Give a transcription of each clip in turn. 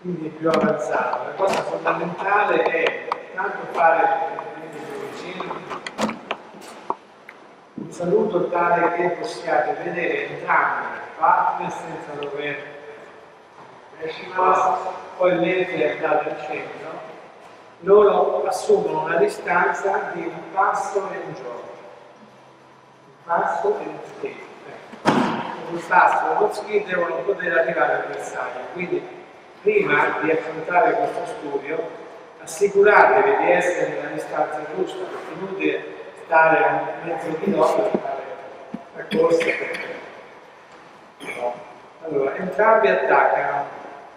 quindi più avanzato. La cosa fondamentale è tanto fare un saluto tale che possiate vedere entrambi i partner senza dover poi mentre andate al centro loro assumono una distanza di un passo e un gioco, un passo e un ski. Un passo e uno ski devono poter arrivare al bersaglio, quindi prima di affrontare questo studio assicuratevi di essere nella distanza giusta, perché è inutile stare a mezzo chilometro e fare la corsa. Allora, entrambi attaccano.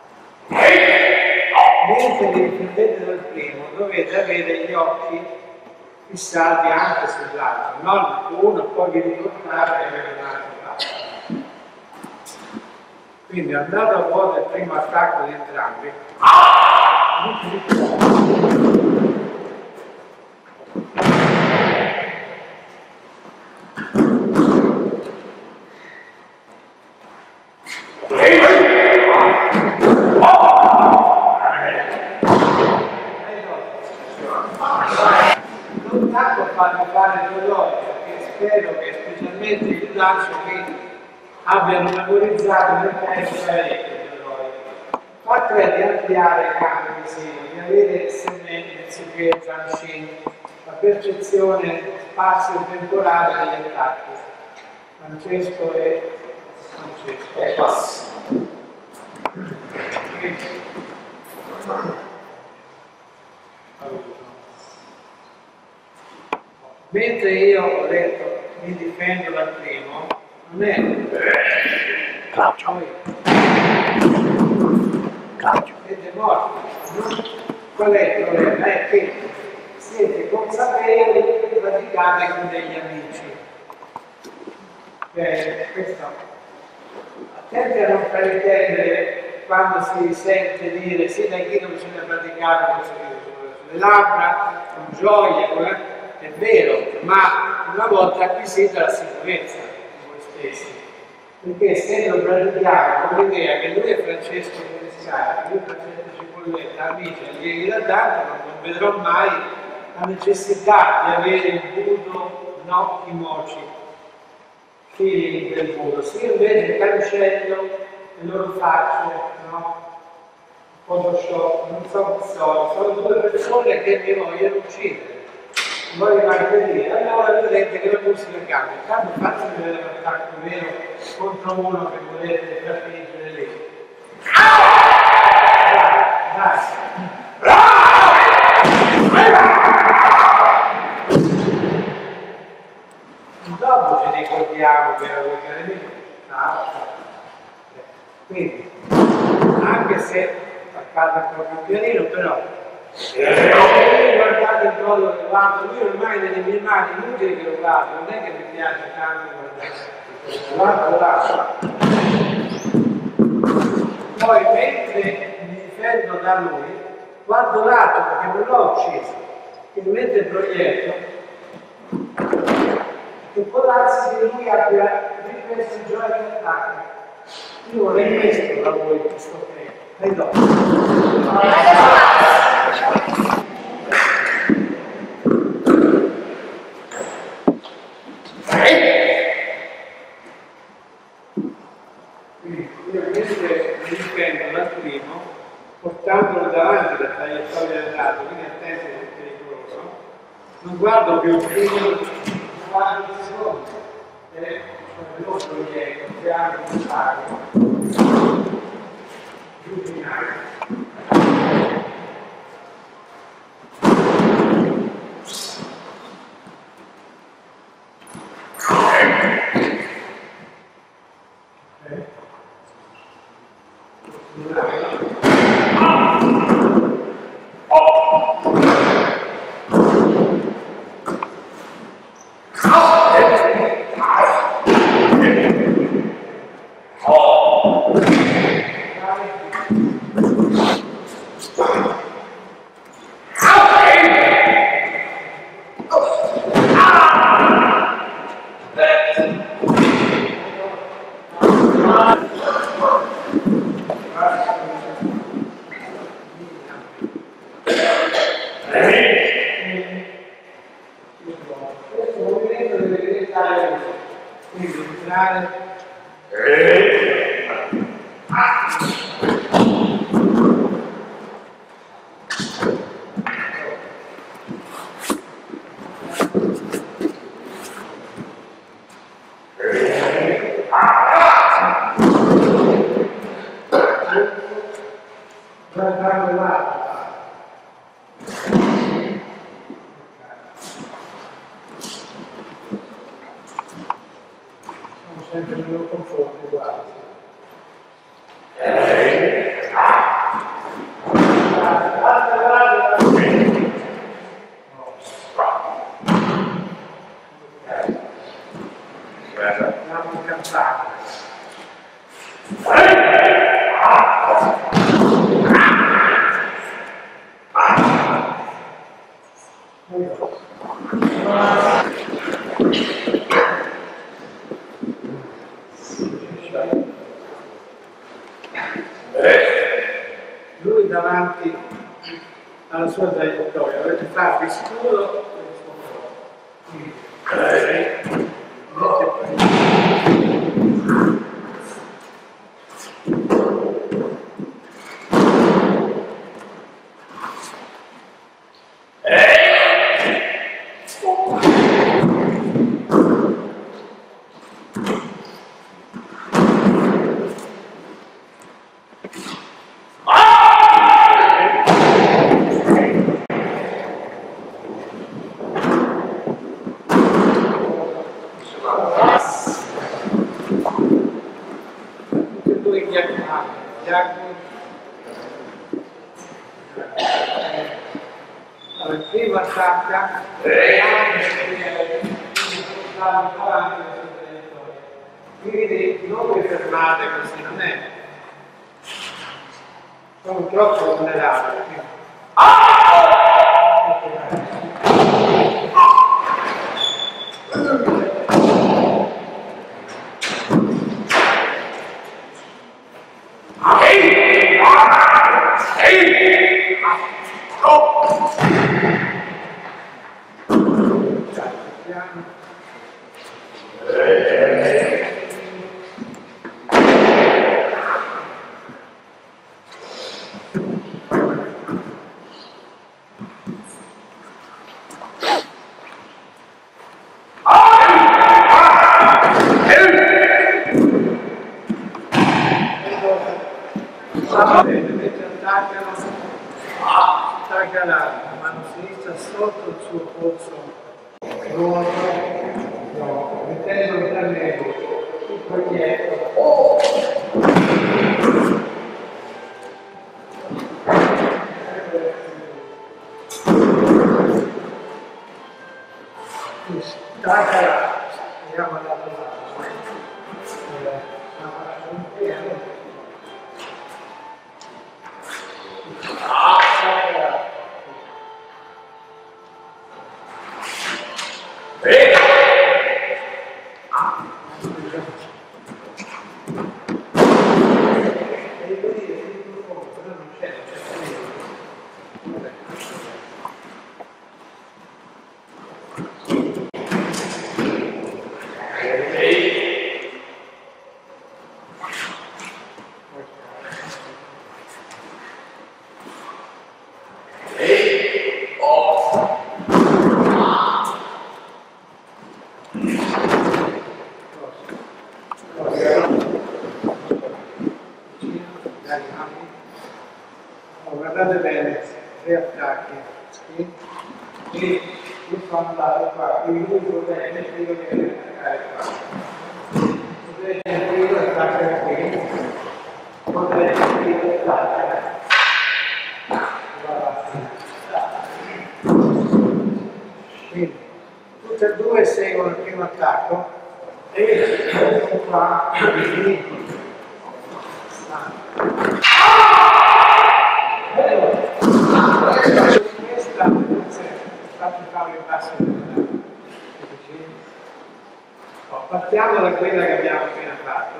Mentre vi difendete dal primo, dovete avere gli occhi fissati anche sull'altro, non uno, poi vi ricordate e avere un altro lato. Quindi andate a vuoto il primo attacco di entrambi. Non tanto farvi fare dolore, perché spero che specialmente il lancio qui abbiano memorizzato nel tempo parecchio di dolore. Fate di ampliare i campi visivi, di avere segmenti, anziché zancini, la percezione spazio-temporale degli attacchi. Francesco e Francesco. E passo. Mentre io ho detto mi difendo dal primo, non è Claudio. Siete morti. Qual è il problema? È che siete consapevoli che praticate con degli amici. Questo. Attenti a non fraintendere quando si sente dire sì, dai chi non bisogna praticare sulle labbra, con gioia, è vero, ma una volta acquisita la sicurezza di voi stessi. Perché se lo pratichiamo con l'idea che lui è Francesco Terescari, lui è Francesco Cipolletta, amici, allievi da tanto, non vedrò mai la necessità di avere il budo, no, i moci, feeling del budo. Se io invece cancello le loro facce, no? Photoshop, non so chi sono due persone che mi vogliono uccidere. Voi rimanete lì, allora vedrete che la musica cambia. Intanto fatemi vedere un attacco vero contro uno che volete trafiggere lì. Dopo ci ricordiamo che era quel nemico. Quindi, anche se attaccate ancora più pianino, però guardate il modo che guardo, lui ormai nelle mie mani, inutile che lo guardo, non è che mi piace tanto guardare. Poi mentre mi difendo da lui, guardo l'altro perché non l'ho ucciso, quindi mentre proietto, che può darsi che lui abbia ripreso il gioco di attacco. Io vorrei questo da voi, questo che dai dopo. Quindi io mentre mi difendo dal primo, portandolo davanti alla traiettoria del lato, quindi attento che è pericoloso, non guardo più il primo, guardo il secondo, e veloce proietto, creare un spazio, più finale. tirare così. Quindi tirare. Sempre nello confronto, guarda. Andiamo a cantare. Lui davanti alla sua traiettoria dovete farvi scuro e allora, prima attacca quindi non vi fermate così, non è sono troppo vulnerabili. Attacca la mano sinistra sotto il suo polso no, mettendo il pannello tutto dietro. Staccala, andiamo all'altro lato. Guardate bene, tre attacchi, sì? E io sono andato qua, quindi lui potete attaccare qua. Potete attaccare qui, potete attaccare. Quindi tutte e due seguono il primo attacco e questo qua partiamo da quella che abbiamo appena fatto.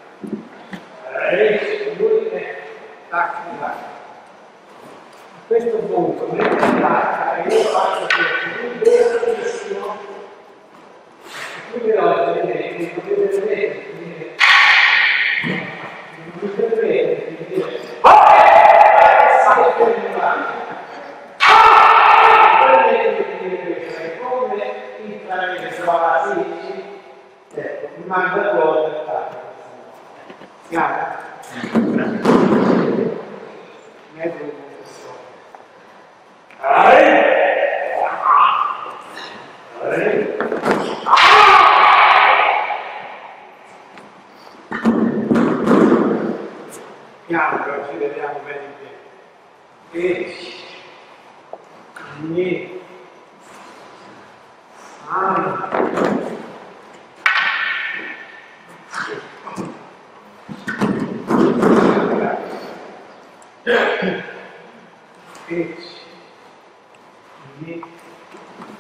Lui attacca là. A questo punto mentre attacca e io faccio questo, lui benissimo Qui però vedete, non potete vedere, come intravedere ecco, mi manda cosa chiaro mezzo di piano, però ci vediamo bene e niente e